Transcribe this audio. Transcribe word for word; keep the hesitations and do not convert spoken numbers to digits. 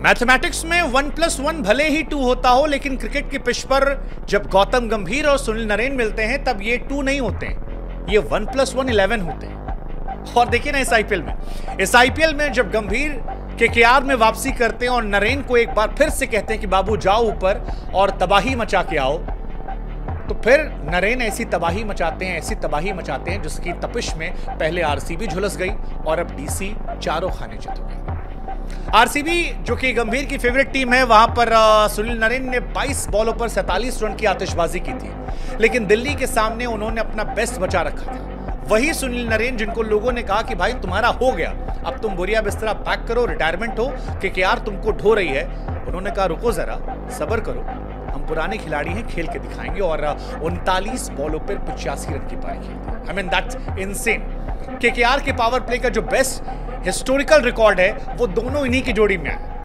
Mathematics में one plus one भले ही to होता हो, लेकिन क्रिकेट की पिच पर जब गौतम गंभीर और सुनील नरेन मिलते हैं तब ये टू नहीं होते हैं, ये वन प्लस वन इलेवन होते हैं। और देखिए ना इस आईपीएल में इस आईपीएल में जब गंभीर केकेआर में वापसी करते हैं और नरेन को एक बार फिर से कहते हैं कि बाबू जाओ ऊपर और तबाही मचा के आओ, तो फिर नरेन ऐसी तबाही मचाते हैं ऐसी तबाही मचाते हैं जिसकी तपिश में पहले आरसीबी झुलस गई और अब डीसी चारों खाने चित हो गई। आरसीबी जो कि गंभीर की फेवरेट टीम है, वहां पर सुनील नरेन ने बाईस बॉलों पर सैंतालीस रन की आतिशबाजी की थी, लेकिन दिल्ली के सामने उन्होंने अपना बेस्ट बचा रखा था। वही सुनील नरेन जिनको लोगों ने कहा कि भाई तुम्हारा हो गया, अब तुम बोरिया बिस्तरा पैक करो, रिटायरमेंट हो, केकेआर तुमको ढो रही है, उन्होंने कहा रुको जरा, सब्र करो, हम पुराने खिलाड़ी हैं, खेल के दिखाएंगे। और उनतालीस बॉलों पर पचासी रन की पारी खेली। I mean that's insane. KKR के पावर प्ले का जो बेस्ट हिस्टोरिकल रिकॉर्ड है वो दोनों इन्हीं की जोड़ी में है।